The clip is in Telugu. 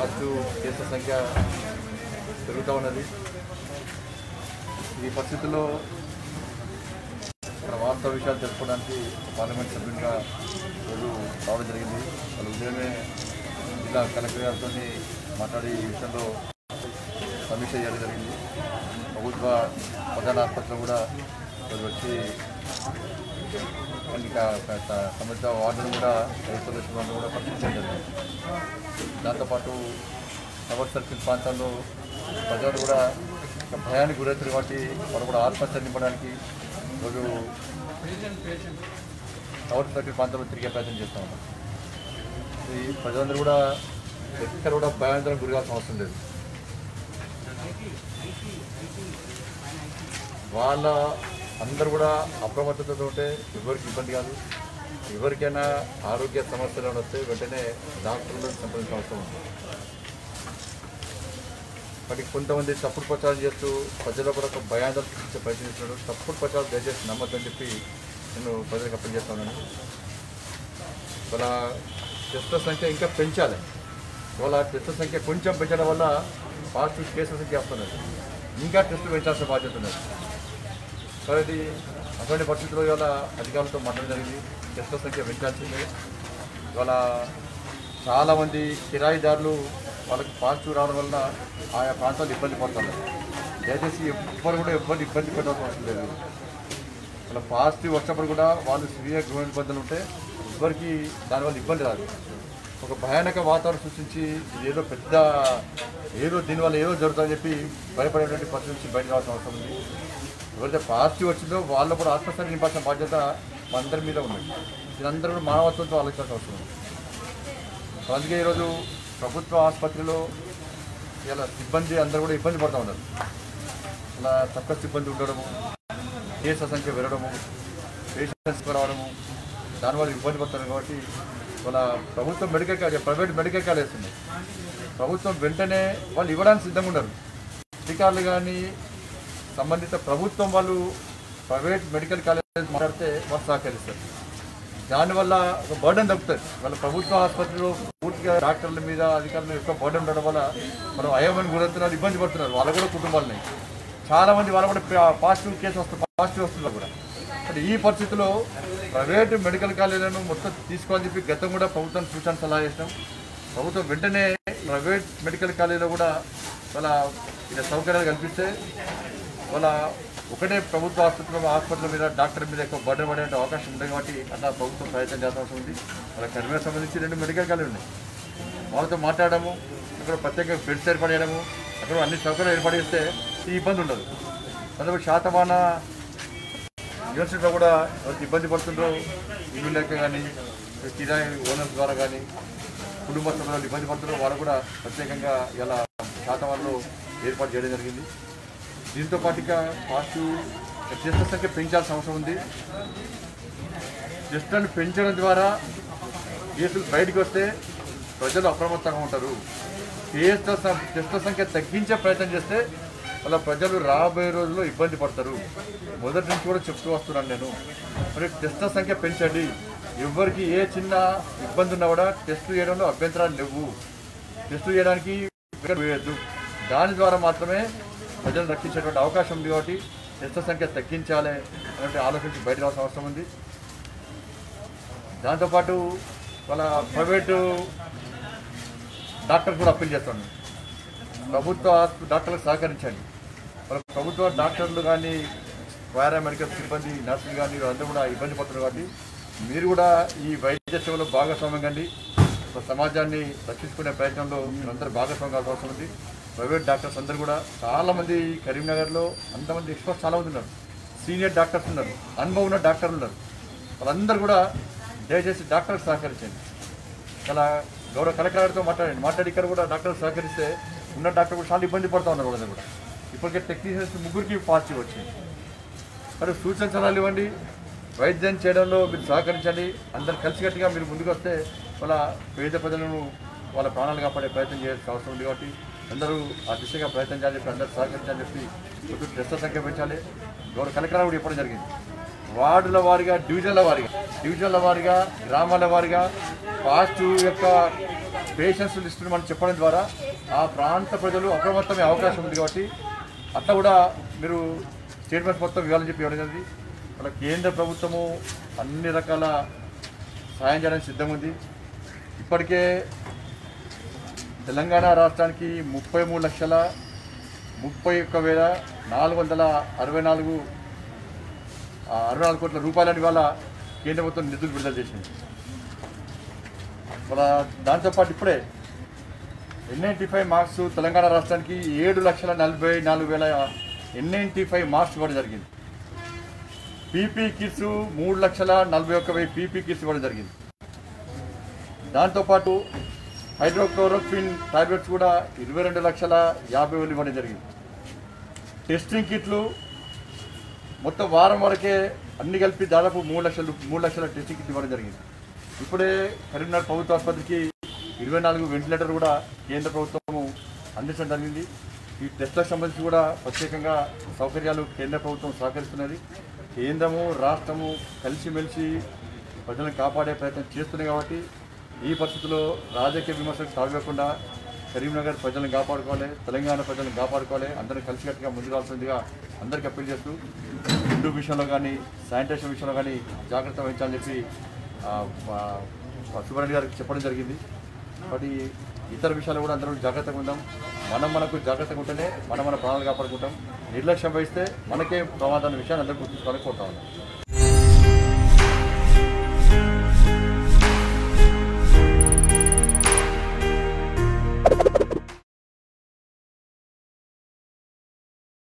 పాజిటివ్ కేసుల సంఖ్య పెరుగుతూ ఉన్నది. ఈ పరిస్థితుల్లో ఇక్కడ వాస్తవ విషయాలు తెలుసుకోవడానికి పార్లమెంట్ సభ్యునిగా రోజు రావడం జరిగింది. వాళ్ళు ఉదయమే జిల్లా కలెక్టర్ గారితో మాట్లాడి ఈ విషయంలో సమీక్ష చేయడం జరిగింది. ప్రభుత్వ ప్రధాన ఆసుపత్రిలో కూడా రోజు వచ్చి సంబంధిత వార్డును కూడా ఐసోలేషన్ వార్డును కూడా పరిశీలించడం జరిగింది. దాంతోపాటు టవర్ సర్కిల్ ప్రాంతాల్లో ప్రజలు కూడా భయానికి గురవుతారు కాబట్టి వాళ్ళు కూడా ఆత్మహత్య నింపడానికి రోజు టవర్ సర్కిల్ ప్రాంతంలో తిరిగే ప్రయత్నం చేస్తూ ఉంటాం. ఈ ప్రజలందరూ కూడా ఎక్కడ కూడా భయాందోళన గురికాల్సిన అవసరం లేదు. వాళ్ళ అందరూ కూడా అప్రమత్తతతో ఉంటే ఎవరికి ఇబ్బంది కాదు. ఎవరికైనా ఆరోగ్య సమస్యలు వస్తే వెంటనే డాక్టర్లను సంప్రదించిన అవసరం ఉంది. వాటికి కొంతమంది తప్పుడు ప్రచారం చేస్తూ ప్రజల్లో కూడా ఒక భయాందోళన సృష్టించే ప్రయత్నిస్తున్నాడు. తప్పుడు ప్రచారం దయచేసి నమ్మద్దని చెప్పి నేను ప్రజలకు అప్పీల్ చేస్తా ఉన్నాను. వాళ్ళ టెస్టుల సంఖ్య ఇంకా పెంచాలి. వాళ్ళ టెస్టుల సంఖ్య కొంచెం పెంచడం వల్ల పాజిటివ్ కేసుల సంఖ్య వస్తున్నది. ఇంకా టెస్టులు పెంచాల్సిన బాధ్యత ఉన్నది. కాబట్టి అటువంటి పరిస్థితుల్లో ఇవాళ అధికారులతో మాట్లాడడం జరిగింది. టెస్టుల సంఖ్య పెంచాల్సిందే. ఇవాళ చాలామంది కిరాయిదారులు వాళ్ళకి పాజిటివ్ రావడం వలన ఆయా ప్రాంతాలు ఇబ్బంది పడుతున్నారు. దయచేసి ఎవ్వరు కూడా ఇబ్బంది పెట్టాల్సిన అవసరం లేదు. వాళ్ళ పాజిటివ్ వచ్చినప్పుడు కూడా వాళ్ళు స్వీయ గృహ ఇబ్బందులు ఉంటే ఎవరికి దానివల్ల ఇబ్బంది రాదు. ఒక భయానక వాతావరణం సృష్టించి ఏదో దీనివల్ల ఏదో జరుగుతుందని చెప్పి భయపడేటువంటి పరిస్థితి నుంచి బయట రావాల్సిన అవసరం ఉంది. ఎవరైతే పాజిటివ్ వచ్చిందో వాళ్ళు కూడా ఆత్మస్థైర్యం నింపాల్సిన బాధ్యత మనందరి మీద ఉంది. ఇదందరూ కూడా మానవత్వంతో ఆలోచించాల్సిన అవసరం ఉంది. అందుకే ఈరోజు ప్రభుత్వ ఆసుపత్రిలో ఇలా సిబ్బంది అందరూ కూడా ఇబ్బంది పడుతూ ఉన్నారు. ఇలా తక్కువ సిబ్బంది ఉండడము, కేసుల సంఖ్య పెరగడము, పేషెంట్స్ రావడము, దానివల్ల ఇబ్బంది పడుతున్నారు. కాబట్టి వాళ్ళ ప్రభుత్వం ప్రైవేట్ మెడికల్ కాలేజెస్ ఉన్నాయి. ప్రభుత్వం వెంటనే వాళ్ళు ఇవ్వడానికి సిద్ధంగా ఉన్నారు. టీకాలు కానీ సంబంధిత ప్రభుత్వం వాళ్ళు ప్రైవేట్ మెడికల్ కాలేజెస్ మాట్లాడితే వాళ్ళు సహకరిస్తారు. దానివల్ల ఒక బర్డెన్ తగ్గుతుంది. వాళ్ళ ప్రభుత్వ ఆసుపత్రిలో పూర్తిగా డాక్టర్ల మీద అధికారులు ఎక్కువ బర్డెన్ ఉండడం వల్ల మనం అయోమని గురవుతున్నారు, ఇబ్బంది పడుతున్నారు. వాళ్ళ కూడా కుటుంబాలని చాలామంది వాళ్ళ కూడా పాజిటివ్ కేసు వస్తున్నారు కూడా. అంటే ఈ పరిస్థితిలో ప్రైవేటు మెడికల్ కాలేజీలను మొత్తం తీసుకోవాలని చెప్పి గతం కూడా ప్రభుత్వం సూచన సలహా చేసినాం. ప్రభుత్వం వెంటనే ప్రైవేట్ మెడికల్ కాలేజీలో కూడా వాళ్ళ ఇలా సౌకర్యాలు కల్పిస్తే వాళ్ళ ఒకటే ప్రభుత్వ హాస్పిటల్ మీద డాక్టర్ మీద ఎక్కువ బర్డెన్ పడే అవకాశం ఉంటుంది. కాబట్టి అట్లా ప్రభుత్వం ప్రయత్నం చేయాల్సి ఉంది. వాళ్ళ కర్మీలకు సంబంధించి 2 మెడికల్ కాలేజీలు ఉన్నాయి. వాళ్ళతో మాట్లాడము, అక్కడ ప్రత్యేక బెడ్స్ ఏర్పడేయడము, అక్కడ అన్ని సౌకర్యాలు ఏర్పడిస్తే ఈ ఇబ్బంది ఉండదు. అందులో శాతమాన యూనివర్సిటీలో కూడా ఇబ్బంది పడుతుండ్రో ఇల్లు లేక కానీ కిరాయి ఓనర్స్ ద్వారా కానీ కుటుంబ సభ్యులు ఇబ్బంది పడుతుండ్రో వాళ్ళు కూడా ప్రత్యేకంగా ఇలా శాతమానంలో ఏర్పాటు చేయడం జరిగింది. దీంతో పాటుగా పాజిటివ్ టెస్టుల సంఖ్య పెంచాల్సిన అవసరం ఉంది. టెస్టులను పెంచడం ద్వారా కేసులు బయటకు వస్తే ప్రజలు అప్రమత్తంగా ఉంటారు. టెస్టుల సంఖ్య తగ్గించే ప్రయత్నం చేస్తే వాళ్ళ ప్రజలు రాబోయే రోజుల్లో ఇబ్బంది పడతారు. మొదటి నుంచి కూడా చెప్తూ వస్తున్నాను నేను. మరి టెస్టుల సంఖ్య పెంచండి. ఎవరికి ఏ చిన్న ఇబ్బంది ఉన్నా కూడా టెస్టులు చేయడంలో అభ్యంతరాలు లేవు. టెస్టులు చేయడానికి వేయద్దు. దాని ద్వారా మాత్రమే ప్రజలను రక్షించేటువంటి అవకాశం ఉంది. కాబట్టి టెస్టుల సంఖ్య తగ్గించాలి అనే ఆలోచించి బయట రావాల్సిన అవసరం ఉంది. దాంతోపాటు వాళ్ళ ప్రైవేటు డాక్టర్ కూడా అప్పీల్ చేస్తాను. ప్రభుత్వ డాక్టర్లకు సహకరించండి. వాళ్ళ ప్రభుత్వ డాక్టర్లు కానీ పారామెడికల్ సిబ్బంది నర్సులు కానీ అందరూ కూడా ఇబ్బంది పడుతున్నారు. కాబట్టి మీరు కూడా ఈ వైద్య సేవలో భాగస్వామ్యం కండి. సమాజాన్ని రక్షించుకునే ప్రయత్నంలో మీరందరూ భాగస్వామ్యం కావాల్సిన అవసరం ఉంది. ప్రైవేట్ డాక్టర్స్ అందరూ కూడా చాలామంది కరీంనగర్లో అంతమంది ఎక్స్పర్ట్స్ చాలామంది ఉన్నారు. సీనియర్ డాక్టర్స్ ఉన్నారు, అనుభవం ఉన్న డాక్టర్లు ఉన్నారు. వాళ్ళందరూ కూడా దయచేసి డాక్టర్కి సహకరించండి. అలా గౌరవ కలెక్టర్ గారితో మాట్లాడి ఇక్కడ కూడా డాక్టర్లు సహకరిస్తే ఉన్న డాక్టర్ కూడా చాలా ఇబ్బంది పడుతూ ఉన్నారు. వాళ్ళందరూ కూడా ఇప్పటికే టెక్నీషియన్స్ 3కి పాజిటివ్ వచ్చింది. మరి సూచన సలహాలు ఇవ్వండి. వైద్యం చేయడంలో మీరు సహకరించండి. అందరు కలిసికట్టుగా మీరు ముందుకు వస్తే వాళ్ళ పేద ప్రజలను వాళ్ళ ప్రాణాలు కాపాడే ప్రయత్నం చేయాల్సిన అవసరం ఉంది. కాబట్టి అందరూ ఆ దిశగా ప్రయత్నం చేయాలని చెప్పి అందరూ సహకరించాలని చెప్పి కొంచెం టెస్టుల సంఖ్య పెంచాలి. గౌరవ కలెక్టర్ కూడా చెప్పడం జరిగింది. వార్డుల వారీగా, డివిజన్ల వారీగా, గ్రామాల వారీగా పాజిటివ్ యొక్క పేషెంట్స్ లిస్టును మనం చెప్పడం ద్వారా ఆ ప్రాంత ప్రజలు అప్రమత్తమయ్యే అవకాశం ఉంది. కాబట్టి అట్లా కూడా మీరు స్టేట్మెంట్స్ మొత్తం ఇవ్వాలని చెప్పి ఇవ్వడం జరిగింది. మన కేంద్ర ప్రభుత్వము అన్ని రకాల సాయం చేయడానికి సిద్ధంగా ఉంది. ఇప్పటికే తెలంగాణ రాష్ట్రానికి 33,41,464 కోట్ల రూపాయలని ఇవాళ కేంద్ర ప్రభుత్వం నిధులు విడుదల చేసింది. మన దాంతోపాటు ఇప్పుడే N95 మార్క్స్ తెలంగాణ రాష్ట్రానికి 7,44,000 N95 మార్క్స్ ఇవ్వడం జరిగింది. పీపీ కిట్స్ 3,41,000 పీపీ కిట్స్ ఇవ్వడం జరిగింది. దాంతోపాటు హైడ్రోక్లోరోక్విన్ టాబ్లెట్స్ కూడా 22,50,000 ఇవ్వడం జరిగింది. టెస్టింగ్ కిట్లు మొత్తం వారం వరకే అన్ని కలిపి దాదాపు 3 లక్షల టెస్టింగ్ కిట్లు ఇవ్వడం జరిగింది. ఇప్పుడే కరీంనగర్ ప్రభుత్వ ఆసుపత్రికి 24 వెంటిలేటర్ కూడా కేంద్ర ప్రభుత్వము అందించడం జరిగింది. ఈ టెస్టులకు సంబంధించి కూడా ప్రత్యేకంగా సౌకర్యాలు కేంద్ర ప్రభుత్వం సహకరిస్తున్నది. కేంద్రము రాష్ట్రము కలిసిమెలిసి ప్రజలను కాపాడే ప్రయత్నం చేస్తున్నాయి. కాబట్టి ఈ పరిస్థితుల్లో రాజకీయ విమర్శలకు తావివ్వకుండా కరీంనగర్ ప్రజలను కాపాడుకోవాలి, తెలంగాణ ప్రజలను కాపాడుకోవాలి, అందరినీ కలిసికట్టుగా ముందుకు రావాల్సిందిగా అందరికీ అప్పీల్ చేస్తూ ఫుడ్ విషయంలో కానీ శానిటేషన్ విషయంలో కానీ జాగ్రత్త వహించాలని చెప్పి సుబ్బారెడ్డి గారికి చెప్పడం జరిగింది. కాబట్టి ఇతర విషయాలు కూడా అందరూ జాగ్రత్తగా ఉందాం. మనకు జాగ్రత్తగా ఉంటేనే మన ప్రాణాలు కాపాడుకుంటాం. నిర్లక్ష్యం వహిస్తే మనకే ప్రమాదాన్ని విషయాన్ని అందరూ గుర్తుంచుకోవాలని కోరుతా ఉన్నాం.